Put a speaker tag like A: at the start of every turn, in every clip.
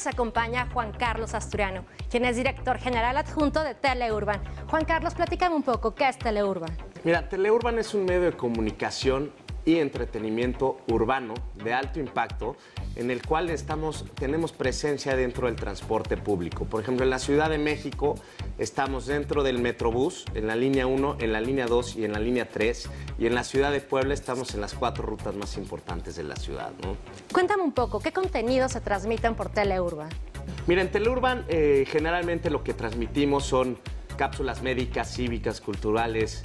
A: nos acompaña Juan Carlos Asturiano, quien es director general adjunto de Teleurban. Juan Carlos, platícame un poco, ¿qué es Teleurban?
B: Mira, Teleurban es un medio de comunicación y entretenimiento urbano de alto impacto en el cual tenemos presencia dentro del transporte público. Por ejemplo, en la Ciudad de México estamos dentro del Metrobús, en la línea 1, en la línea 2 y en la línea 3. Y en la Ciudad de Puebla estamos en las 4 rutas más importantes de la ciudad, ¿no?
A: Cuéntame un poco, ¿qué contenidos se transmiten por Teleurban?
B: Mira, en Teleurban generalmente lo que transmitimos son cápsulas médicas, cívicas, culturales,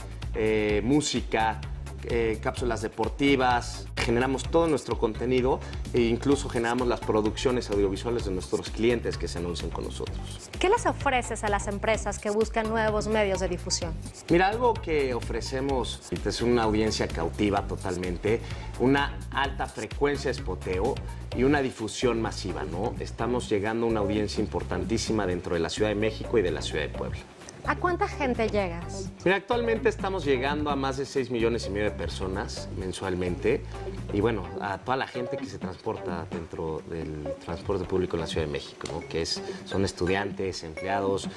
B: música, cápsulas deportivas. Generamos todo nuestro contenido e incluso generamos las producciones audiovisuales de nuestros clientes que se anuncian con nosotros.
A: ¿Qué les ofreces a las empresas que buscan nuevos medios de difusión?
B: Mira, algo que ofrecemos es una audiencia cautiva totalmente, una alta frecuencia de spoteo y una difusión masiva, ¿no? Estamos llegando a una audiencia importantísima dentro de la Ciudad de México y de la Ciudad de Puebla.
A: ¿A cuánta gente llegas?
B: Mira, actualmente estamos llegando a más de 6,5 millones de personas mensualmente y bueno, a toda la gente que se transporta dentro del transporte público en la Ciudad de México, ¿no? Son estudiantes, empleados,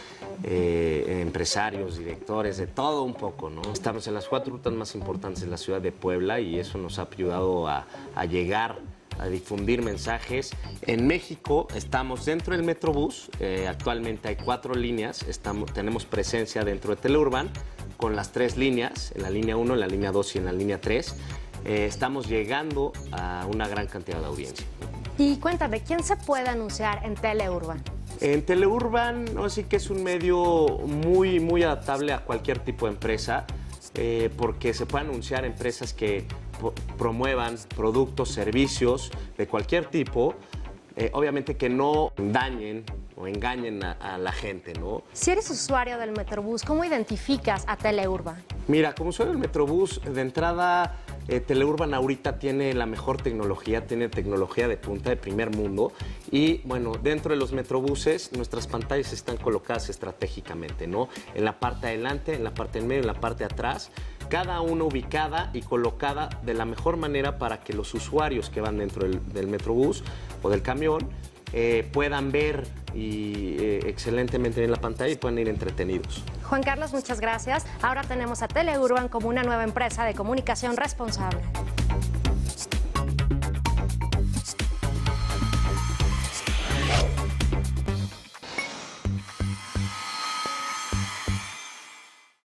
B: empresarios, directores, de todo un poco, ¿no? Estamos en las 4 rutas más importantes de la Ciudad de Puebla y eso nos ha ayudado a llegar a difundir mensajes. En México estamos dentro del Metrobús, actualmente hay 4 líneas, tenemos presencia dentro de Teleurban con las 3 líneas, en la línea 1, en la línea 2 y en la línea 3. Estamos llegando a una gran cantidad de audiencia.
A: Y cuéntame, ¿quién se puede anunciar en Teleurban?
B: En Teleurban, ¿no? Sí que es un medio muy adaptable a cualquier tipo de empresa, porque se pueden anunciar empresas que promuevan productos, servicios de cualquier tipo, obviamente que no dañen o engañen a la gente, ¿no?
A: Si eres usuario del Metrobús, ¿cómo identificas a Teleurban?
B: Mira, como usuario del Metrobús, de entrada, Teleurban ahorita tiene la mejor tecnología, tiene tecnología de punta de primer mundo y, bueno, dentro de los Metrobuses nuestras pantallas están colocadas estratégicamente, ¿no? En la parte de adelante, en la parte del medio, en la parte de atrás, cada una ubicada y colocada de la mejor manera para que los usuarios que van dentro del Metrobús o del camión puedan ver excelentemente bien la pantalla y puedan ir entretenidos.
A: Juan Carlos, muchas gracias. Ahora tenemos a Teleurban como una nueva empresa de comunicación responsable.